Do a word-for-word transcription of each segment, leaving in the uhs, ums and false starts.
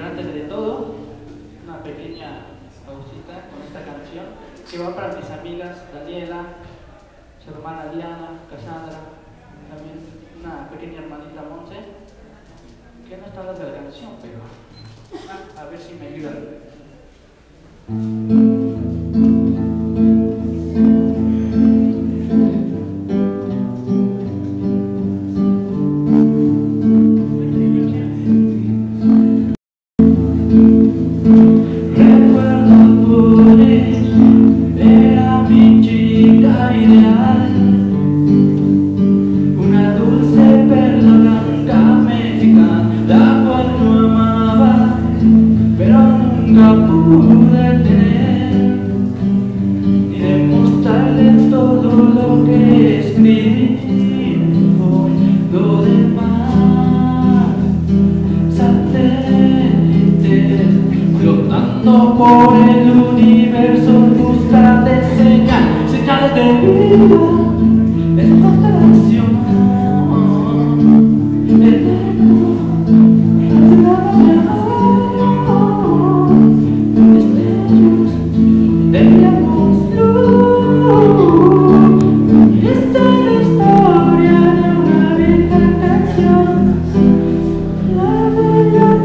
antes de todo, una pequeña pausita con esta canción que va para mis amigas Daniela, su hermana Diana, Cassandra, también una pequeña hermanita Monse, que no está hablando de la canción, pero ah, a ver si me ayudan. Por el universo busca de señal, señales de vida, es constelación, eterno, estrellas, veíamos luz, esta es la historia de una vieja canción, la bella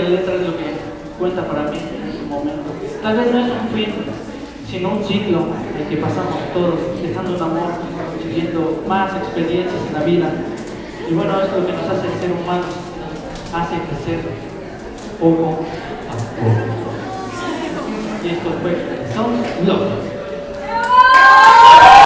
cuenta para mí en este momento. Tal vez no es un fin, sino un ciclo. eh, que pasamos todos, dejando un amor, viviendo más experiencias en la vida. Y bueno, es lo que nos hace ser humanos, nos hace crecer poco a poco. Y esto fue Son Love.